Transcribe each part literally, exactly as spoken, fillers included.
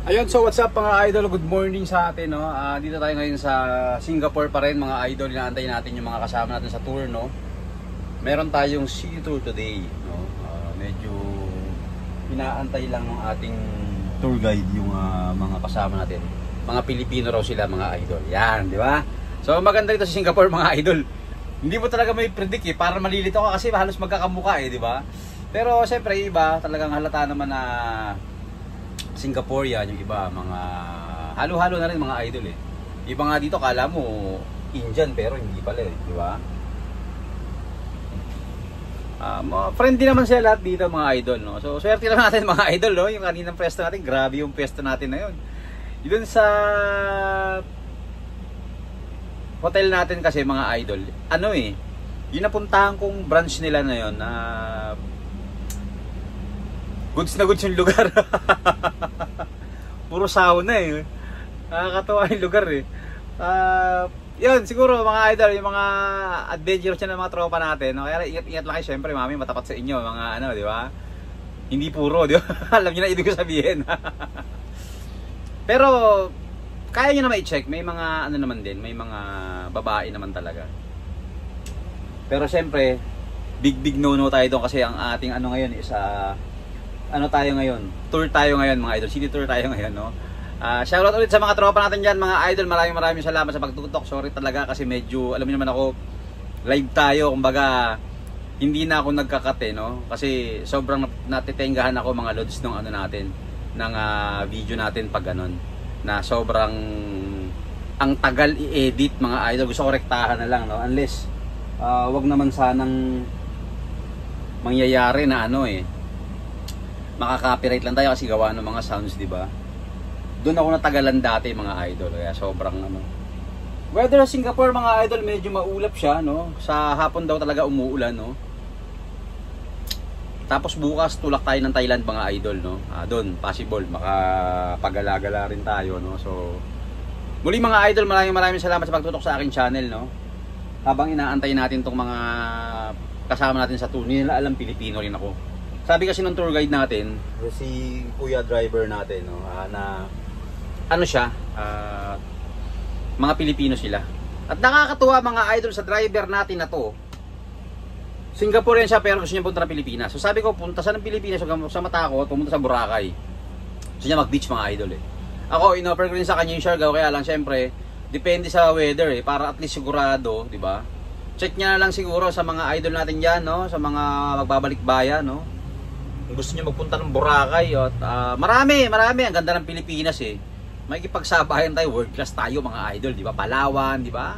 Ayun, so what's up mga idol, good morning sa atin, no? Uh, dito tayo ngayon sa Singapore pa rin mga idol, inaantay natin yung mga kasama natin sa tour, no? Meron tayong city tour today, no? Uh, medyo inaantay lang ng ating tour guide yung uh, mga kasama natin. Mga Pilipino raw sila mga idol. Yan, di ba? So maganda dito sa Singapore mga idol. Hindi mo talaga may predict eh, para malilito ka kasi halos magkakamukha eh, di ba? Pero siyempre iba, talagang halata naman na Singapore yan, yung iba, mga halo-halo na rin mga idol eh. Iba nga dito, kala mo Indian pero hindi pala eh, di ba? Uh, friendly naman sila lahat dito mga idol, no? So, swerte lang natin mga idol, no? Yung kaninang pwesto natin, grabe yung pwesto natin na yun. Yun sa hotel natin kasi mga idol, ano eh, yung napuntahan kong branch nila na yun, na uh, goods na goods yung lugar. Puro sauna eh. Nakakatawa yung lugar eh. Uh, yun, siguro mga idol, yung mga adventures na ng mga tropa natin, no? Kaya ingat-ingat lang kayo, syempre mami, matapat sa inyo, mga ano, di ba? Hindi puro, di ba? Alam niyo na ibig ko sabihin. Pero, kaya nyo na ma-check, may mga ano naman din, may mga babae naman talaga. Pero syempre, big big no-no tayo doon kasi ang ating ano ngayon is uh, ano tayo ngayon? Tour tayo ngayon mga idol. City tour tayo ngayon, no? Uh, shoutout ulit sa mga tropa natin dyan, mga idol. Maraming maraming salamat sa pagtutok. Sorry talaga kasi medyo, alam niyo naman ako, live tayo. Kumbaga, hindi na ako nagkakate, no? Kasi sobrang natitenggahan ako mga loads ng ano natin, ng uh, video natin pag ganun. Na sobrang, ang tagal i-edit mga idol. Gusto ko rektahan na lang, no? Unless, uh, wag naman sanang mangyayari na ano eh, maka-copyright lang tayo kasi gawa ng mga sounds, di ba? Doon ako natagalan dati mga idol, kaya sobrang ano. Weather sa Singapore mga idol, medyo maulap siya, no? Sa hapon daw talaga umuulan, no? Tapos bukas tulak tayo ng Thailand mga idol, no? Ah, doon possible makapagala-gala rin tayo, no? So muli mga idol, maraming maraming salamat sa pagtutok sa aking channel, no? Habang inaantay natin tong mga kasama natin sa tour, nila alam Pilipino rin ako. Sabi kasi ng tour guide natin, si kuya driver natin, no, uh, na ano siya, uh, mga Pilipino sila. At nakakatuwa mga idol sa driver natin na to, Singaporean siya pero gusto niya punta ng Pilipinas. So sabi ko, punta sa ng Pilipinas, sa mata ko, pumunta sa Boracay. Gusto niya mag-beach mga idol eh. Ako, in-offer ko rin sa kanya yung Siargao, kaya lang syempre, depende sa weather eh, para at least sigurado, di ba? Check niya na lang siguro sa mga idol natin dyan, no? Sa mga magbabalik bayan, no? Gusto niya magpunta ng Boracay at uh, marami, marami, ang ganda ng Pilipinas eh. Makikipagsabayan tayo, world class tayo mga idol, di ba? Palawan, di ba?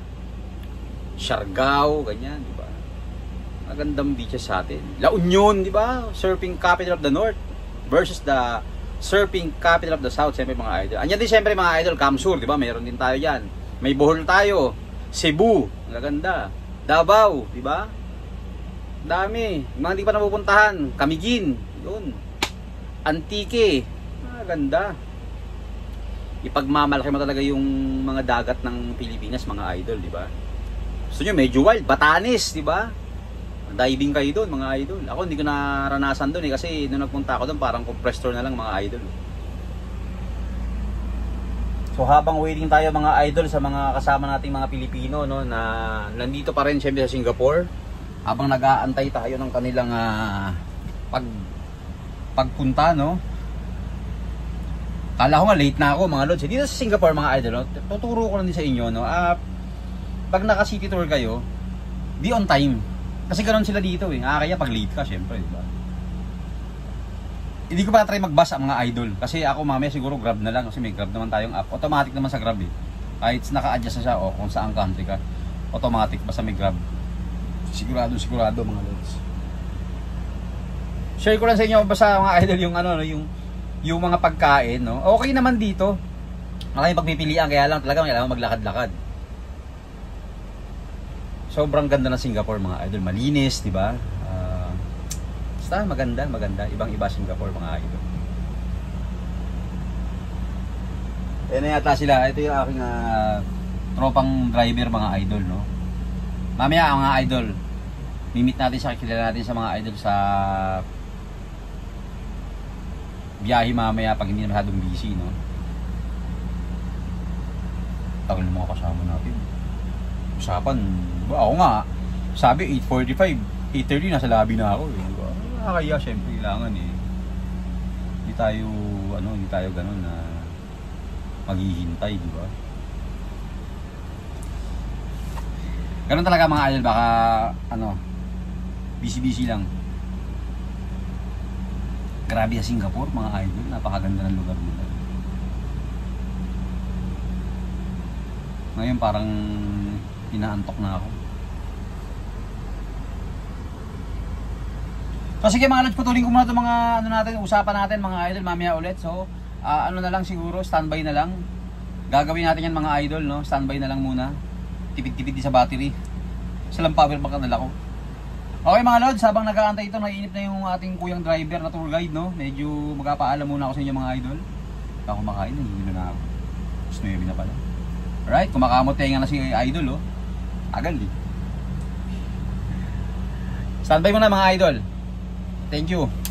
Siargao, ganyan, di ba? Magandang beaches sa atin. La Union, di ba? Surfing capital of the North versus the surfing capital of the South, siyempre mga idol. Anyan din siyempre mga idol, Kamsur, di ba? Mayroon din tayo yan. May Bohol tayo, Cebu, maganda. Davao, di ba? Dami, mga hindi pa napupuntahan. Camiguin, yun. Antique, ah, ganda. Ipagmamalaki mo talaga yung mga dagat ng Pilipinas, mga idol, di ba? Gusto nyo, medyo wild. Batanes, di ba? Diving kayo doon, mga idol. Ako hindi ko naranasan doon eh, kasi nung nagpunta ako doon, parang compressor na lang, mga idol. So habang waiting tayo mga idol sa mga kasama nating mga Pilipino, no, na nandito pa rin siyempre sa Singapore, habang nag-aantay tayo ng kanilang uh, pag pagpunta, no? Kala ko nga late na ako mga lods. Dito sa Singapore mga idol, no? Tuturo ko lang din sa inyo, no? Uh, pag naka city tour kayo, be on time. Kasi ganoon sila dito eh. Ah, kaya pag late ka, syempre, di ba? Hindi ko pa try mag-bus ang mga idol. Kasi ako mamaya siguro Grab na lang kasi may Grab naman tayong app. Automatic naman sa Grab eh. Kahit naka-adjust na siya o kung saan country ka, automatic basta may Grab. Sigurado, sigurado mga lods. Share ko lang sa inyo basta mga idol yung ano, yung yung mga pagkain, no. Okay naman dito. Maraming pagpipilian kaya lang talaga kailangan maglakad-lakad. Sobrang ganda ng Singapore mga idol, malinis, di ba? Uh, basta maganda, maganda, ibang-iba Singapore mga idol. Ayan na yata sila. Ito yung aking uh, tropang driver mga idol, no. Mamaya mga idol, mimit natin siya, kilala natin sa mga idol sa biyahe mamaya pag hindi na masyadong busy, no? Tagal ng mga kasama natin. Usapan, ba ako nga, sabi eight forty-five, eight thirty nasa lobby na ako eh. Diba? Kaya syempre kailangan eh. Hindi tayo, ano, hindi tayo ganun na maghihintay, di ba? Ganun talaga mga idol, baka ano, busy-busy lang. Grabe sa Singapore mga idol, napakaganda ng lugar nila. Ngayon parang inaantok na ako. So sige mga lods, patuloy ko muna itong mga ano natin, usapan natin mga idol mamaya ulit. So uh, ano na lang siguro, standby na lang. Gagawin natin yan mga idol, no? Standby na lang muna. Tipid-tipid din sa battery. Silang power bank na dala ko. Okay mga lods, habang nag-aantay ito, naiinip na yung ating kuyang driver na tour guide, no? Medyo magpapaalam muna ako sa inyo mga idol. Ako kumakain, hindi na ako. Snuyabi na pala. Alright, kumakamot tayo nga na si idol, oh. Agal eh. Standby muna mga idol. Thank you.